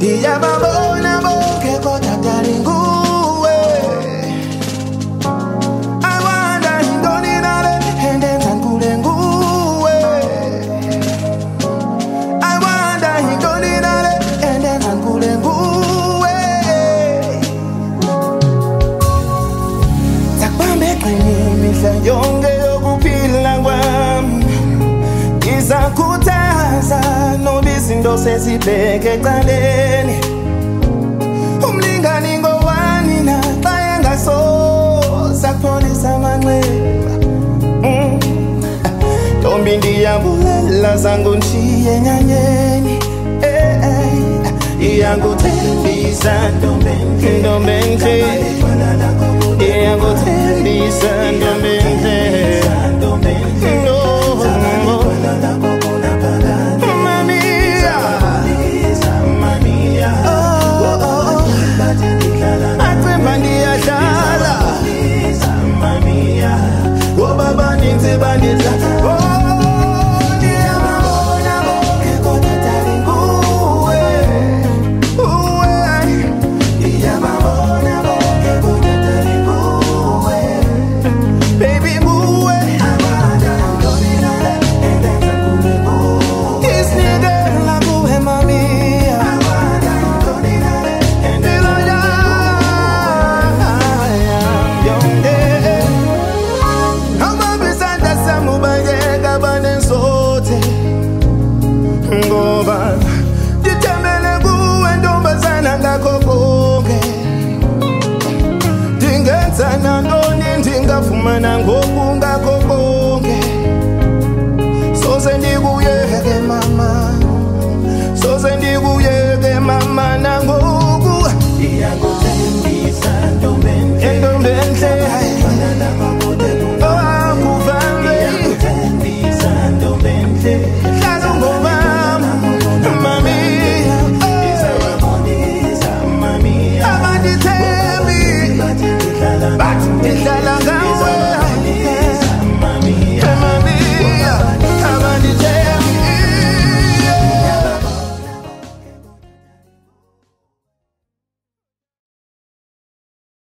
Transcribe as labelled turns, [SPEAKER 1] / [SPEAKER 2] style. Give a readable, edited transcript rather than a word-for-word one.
[SPEAKER 1] Iyababona bonke kodwa dali nguwe. I wonder yintoni nale endenza ngikule nguwe. I wonder yintoni nale endenza ngikule nguwe. Sakubambe eqini mihla yonke yokuphila kwami. Ngizakhuthaza noma izinto sezibheke eqaleni. Umlingani ngowani na xa engasoze akupholisa amanxeba. Ntombi ndiyabulela zange undishiye enyanyeni. Iyakuthembisa ntombi entle, iyakuthembisa ntombi entle.